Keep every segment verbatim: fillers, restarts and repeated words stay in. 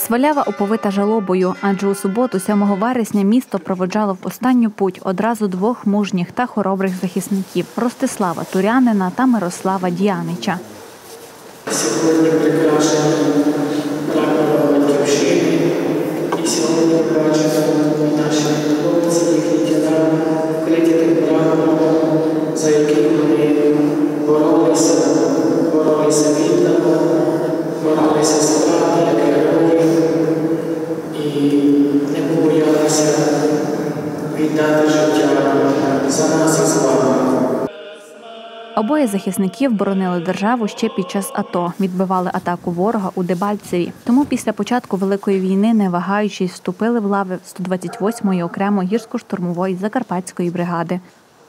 Свалява оповита жалобою, адже у суботу, сьомого вересня, місто проводжало в останню путь одразу двох мужніх та хоробрих захисників – Ростислава Турянина та Мирослава Діянича. Сьогодні прикрашені прапором Батьківщини, і сьогодні бачимо наші хлопці, їхні тіла, вкриті тим прапором, за яким вони боролися, боролися віддано, боролися справді, як герої, і не побоялися віддати життя за нас і з вами. Обоє захисників боронили державу ще під час АТО, відбивали атаку ворога у Дебальцеві. Тому після початку Великої війни, не вагаючись, вступили в лави сто двадцять восьмої окремої гірсько-штурмової Закарпатської бригади.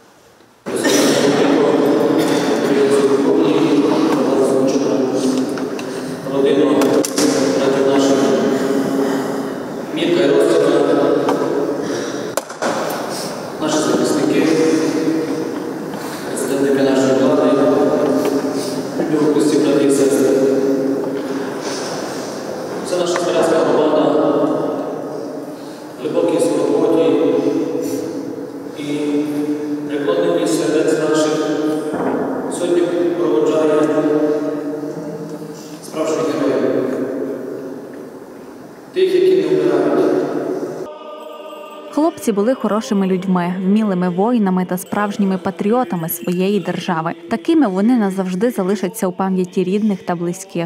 Наші захисники, представники нашої влади, любові, брати і сестри. Це наша Свалявська громада, глибокій свободі і преклонних сердець наших сьогодні проводжає справжніх героїв. Тих, які не вмирають. Хлопці були хорошими людьми, вмілими воїнами та справжніми патріотами своєї держави. Такими вони назавжди залишаться у пам'яті рідних та близьких.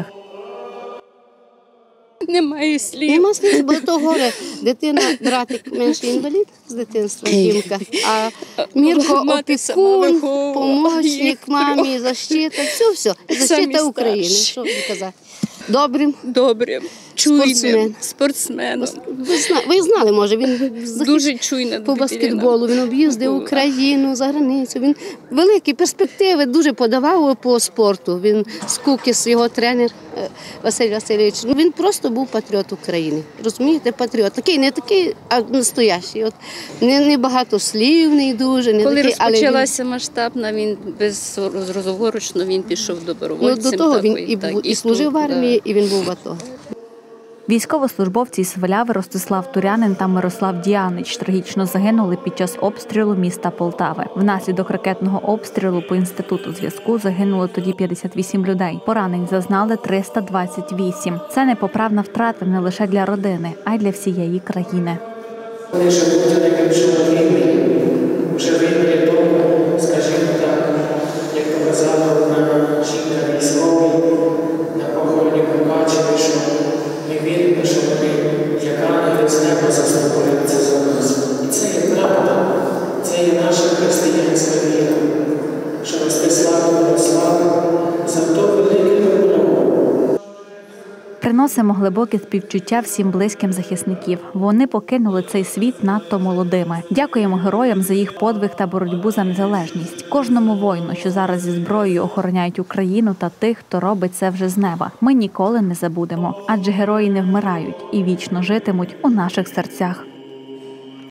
Немає слів. Нема слів, бо то горе. Дитина, братик менший інвалід з дитинства, Дімка. А Мірко опікун, помічник мамі, защита, все-все. Защита України, що казати. Добрим. Добрим, чуйним, спортсменом. Ви, зна, ви знали, може, він дуже чуйна по баскетболу, він об'їздив Україну, за границю. Він великі перспективи дуже подавав по спорту. Він Скукіс, його тренер Василь Васильович. Він просто був патріот України. Розумієте, патріот. Такий, не такий, а настоящий. От, не, не багатослівний дуже. Не Коли такий, розпочалася він... масштабна, він безрозговорочно він пішов добровольцем. Ну, до того він такої, і, так, і, і служив в армії, і він був в АТО. Військовослужбовці Сваляви Ростислав Турянин та Мирослав Діянич трагічно загинули під час обстрілу міста Полтави. Внаслідок ракетного обстрілу по інституту зв'язку загинуло тоді п'ятдесят вісім людей. Поранень зазнали триста двадцять вісім. Це непоправна втрата не лише для родини, а й для всієї країни. Вони живуть найбільше війни, вже війни тому, скажімо так, як показала одна жінка військовий на похороні побачили, що ми віримо, що вони, як ангели з неба, заступаються за нас. І це є правда, це є наша християнська віра, що Ростислав Мирослав за то велике добро. Приносимо глибоке співчуття всім близьким захисників. Вони покинули цей світ надто молодими. Дякуємо героям за їх подвиг та боротьбу за незалежність. Кожному воїну, що зараз зі зброєю охороняють Україну, та тих, хто робить це вже з неба. Ми ніколи не забудемо. Адже герої не вмирають і вічно житимуть у наших серцях.